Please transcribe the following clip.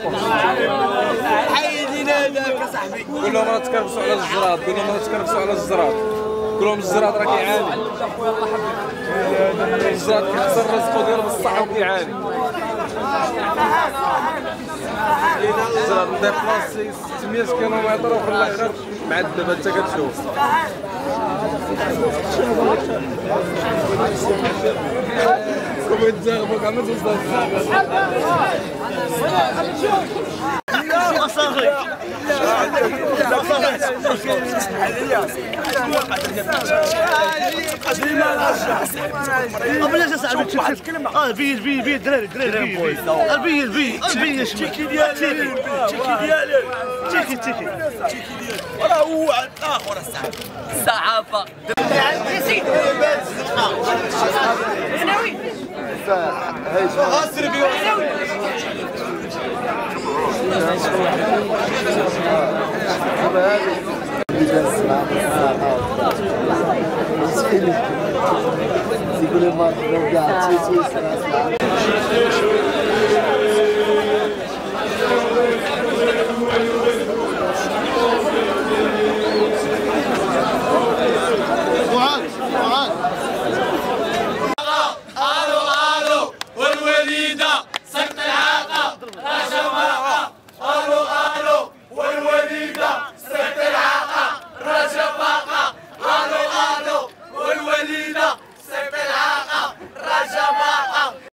حيدين هذاك اصاحبي. قول لهم راه تكرفسوا على الزراد، قول لهم راه تكرفسوا على الزراد، قول لهم الزراد راه كيعاني. الزراد كيخسر رزقو ديالو بصح وكيعاني. الزراد ديبلاسي 600 كيلومتر وفي الاخر معذب انت كتشوف. كون تزغبوا كاع ما توصلش. بلاش اصاحبي البي الدراري البي تيكي ديالي تيكي راه هو اخر الصحافه يقولوا ما